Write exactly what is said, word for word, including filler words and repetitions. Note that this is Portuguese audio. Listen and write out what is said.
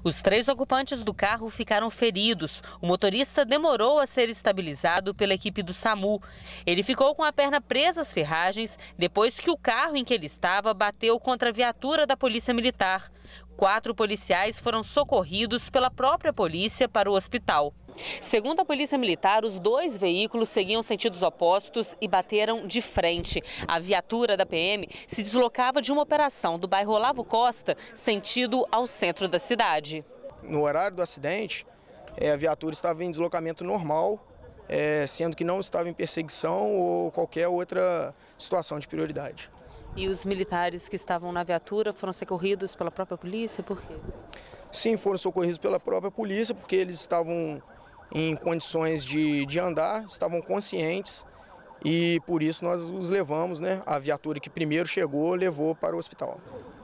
Os três ocupantes do carro ficaram feridos. O motorista demorou a ser estabilizado pela equipe do SAMU. Ele ficou com a perna presa às ferragens depois que o carro em que ele estava bateu contra a viatura da Polícia Militar. Quatro policiais foram socorridos pela própria polícia para o hospital. Segundo a Polícia Militar, os dois veículos seguiam sentidos opostos e bateram de frente. A viatura da P M se deslocava de uma operação do bairro Olavo Costa, sentido ao centro da cidade. No horário do acidente, a viatura estava em deslocamento normal, sendo que não estava em perseguição ou qualquer outra situação de prioridade. E os militares que estavam na viatura foram socorridos pela própria polícia? Por quê? Sim, foram socorridos pela própria polícia, porque eles estavam em condições de, de andar, estavam conscientes e por isso nós os levamos, né? A viatura que primeiro chegou levou para o hospital.